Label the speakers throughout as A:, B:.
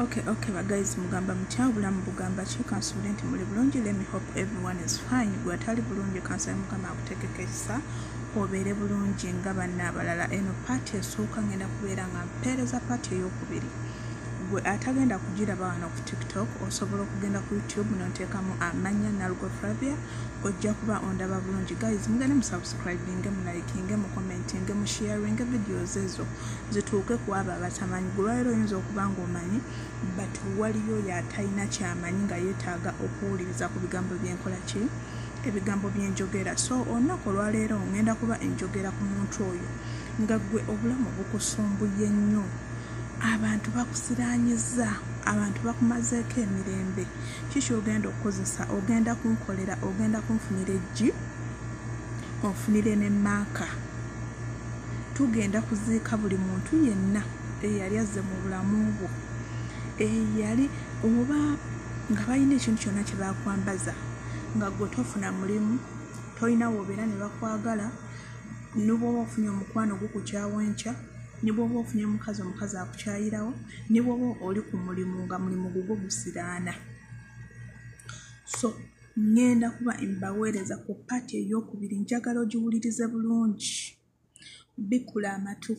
A: Okay, but guys, mugamba mchabula mbugamba chika student muli bulungi. Let me hope everyone is fine. Gwe atali bulungi kansa mukama akutekekesa obere bulungi nga banna abalala. Eno party esooka ngenda kubeera nga mpeereza party ey'okubiri. Gwe atagenda kugiraba wano ku TikTok osobola okugenda ku YouTube n'oteekamu amanya Nalugo Flavia ojja kuba ondaba bulungi. Guys, mugende mu subscribing, mu liking, mu commenting, mu sharing videos ezo zituuke ku abo abatamanyi. Gwe lwaleero oyinza okuba ng'omanyi but waliyo y'atalina kyamanyi nga yeetaaga okuwuliriza ku bigambo by'enkola ki ebigambo by'enjogera. So olunaku olwaleero ngenda kuba enjogera ku muntu oyo nga gwe obulamu bukusumbuye nnyo, abantu bakusiraanyiza, abantu bakumazeeko emirembe. Kiki ogenda okukozesa? Ogenda kunkolera, ogenda kunfunira eggi, onfunire ne maaka. Tugenda kuziika buli muntu yenna eyali azze mu bulamu bwo, eyali oba nga balina ekintu kyonna kye bakwambaza nga gwe tofuna mulimu, tolina wobeera ne bakwagala, n'obwoba ofunye omukwano gukukyawa enkya, ne bw'oba ofunye omukazi akukyayirawo, ne bw'oba oli ku mulimu nga mulimu gugwo gusiraana. So ngenda kuba mbaweereza ku paati ey'okubiri. Njagala ogiwulirize bulungi, bikula amatu,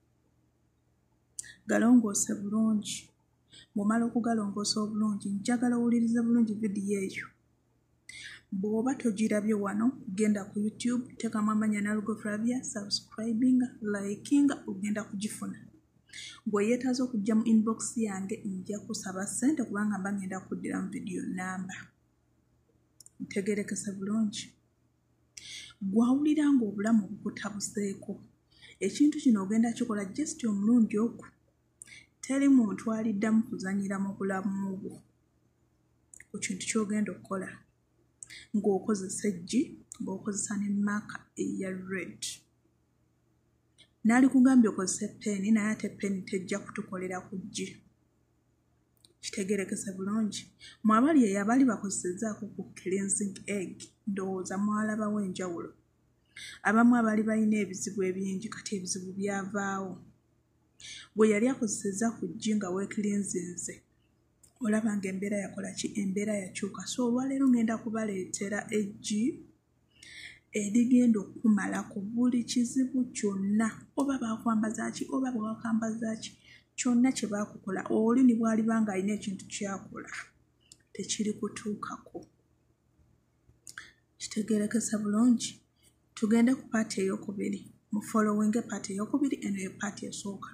A: galongoose bulungi. Bw'omala okugalongoosa obulungi njagala owulirize bulungi vidiyo eyo. Bw'oba togirabye wano, genda ku YouTube, teekamu amanya Nalugo Flavia, subscribing, liking, ogenda kugifuna. Gwe yeetaaze okujja mu inbox yange nja kusaba ssente kubanga mba ngenda kuddira mu vidiyo namba. Ntegeerekese bulungi. Gwawulira ng'obulamu bukutabuseeko, ekintu kino ogenda kikola just omulundi ogwo. Teri muntu aliddamu kuzanyira mu bulamu bwo ku kintu ky'ogenda okukola ng'okozesa eggi, ng'okozesa ne maaka eya red. Naali kugambye okozesa peeni naye ate peeni tejja kutukolera ku ggi. Kitegeerekese bulungi. Mu abali eyo abali bakozesezzaako ku cleansing egg, ndowooza mwalabawo enjawulo. Abamu abali balina ebizibu ebingi kati ebizibu byavaawo. Bwe yali akozesezza ku ggi nga weekirinzinze, olaba ng'embeera yakola ki? Embeera yakyuka. So olwaleero ngenda kubaleetera eggi erigenda okumala ku buli kizibu kyonna, oba bakwambaza ki, oba bwakwambaza ki, kyonna kye baakukola. Oli ne bw'aliba ng'alina ekintu kyakola tekiri kutuukako. Kitegeerekese bulungi. Tugende ku paati ey'okubiri. Mu following paati ey'okubiri, eno ye paati esooka.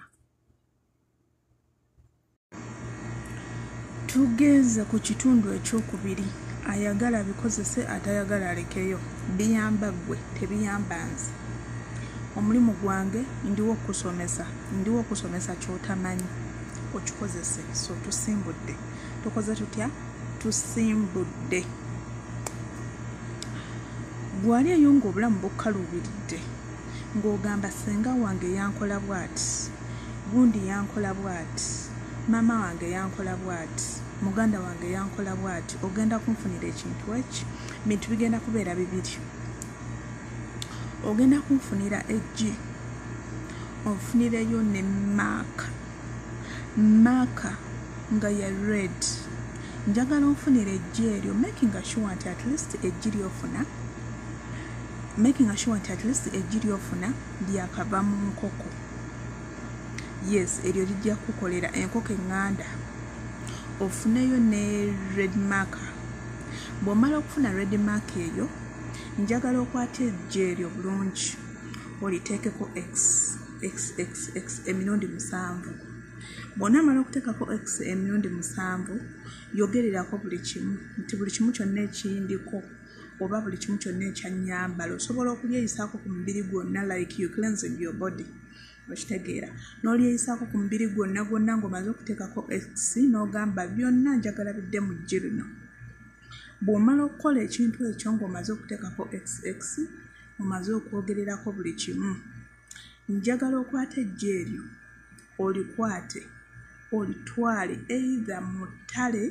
A: Tugenze ku kitundu ekyokubiri. Ayagala bikozese, atayagala alekeyo. Biyamba gwe, tebiyamba nze. Omulimu gwange ndiwo okusomesa ky'otamanyi okikozese. So tusimbudde. Tukoze tutya? Tusimbudde. Gwali eyo ng'obulamu bukkaluubiridde ng'ogamba ssenga wange yankola bw'ati, gundi yankola bw'ati, maama wange yankola bw'ati, muganda wange yankola bw'ati, ogenda kunfunira ekintu eki. Bintu bigenda kubeera bibiri. Ogenda kunfunira eggi, onfunireyo ne maaka nga ya red. Njagala onfunira eggi eryo, making sure nti at least eggi lyofuna lyakava mu nkoko. Yes, eryo lijja kukolera enkoko eŋŋanda. Ofuneyo ne red marker. Bw'omala okufuna red marker eyo, njagala okwata eggi eryo bulungi oliteekeko X emirundi 7. Bw'onaamala okuteekako X emirundi 7, yogererako buli kimu nti buli kimu kyonna ekiyindiko oba buli kimu kyonna ekyannyambala osobola okulyeyisaako ku mubiri gwonna, like you cleansing your body. Okitegeera. N'olyeyisaako ku mubiri gwonna ng'omaze okuteekako X n'ogamba byonna njagala bidde mu ggi lino. Bw'omala okukola ekintu ekyo ng'omaze okuteekako XX, omaze okwogererako buli kimu, njagala okwata eggi eryo olikwate olitwale either mu ttale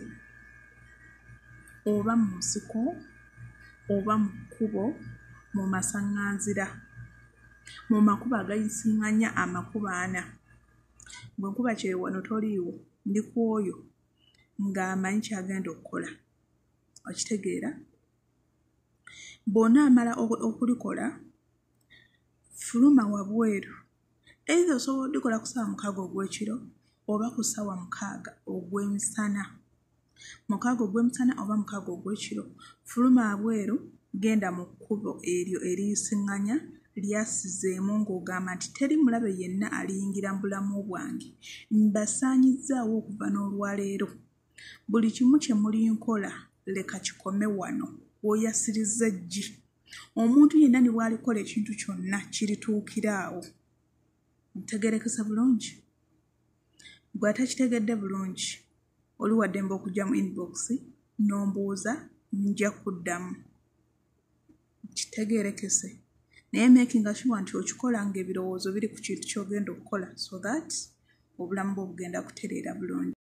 A: oba mu nsiko oba mu kkubo, mu masaŋŋanzira, mu makubo agayisiŋŋanya amakubo 4. Bwe nkuba kye wano toliiwo, ndi ku oyo ng'amanyi kyagenda okukola. Okitegeera? Bw'onaamala okulikola fuluma wabweru. Either osobola odikola ku ssaawa 6 ogw'ekiro oba ku ssaawa 6 ogw'emisana. 6 ogw'emisana oba 6 ogw'ekiro. Fuluma wabweru, genda mu kkubo eryo eriyisiŋŋanya lyasizeemu ng'ogamba nti teri mulabe yenna aliyingira mu bulamu bwange. Mbasaanyizzaawo okuva n'olwaleero. Buli kimu kye mulinkola leka kikome wano. Woyasirizza ggi. Omuntu yenna ne bw'alikola ekintu kyonna kirituukira awo. Ntegeerekesa bulungi? Bw'atakitegedde bulungi oli wa ddembe okujja mu inbox n'ombuuza nja kuddamu. Kitegeerekese. Naye makinga sure nti okikola ng'ebirowoozo biri ku kintu ky'ogenda okukola so that obulamu bwo bugenda kutereera bulungi.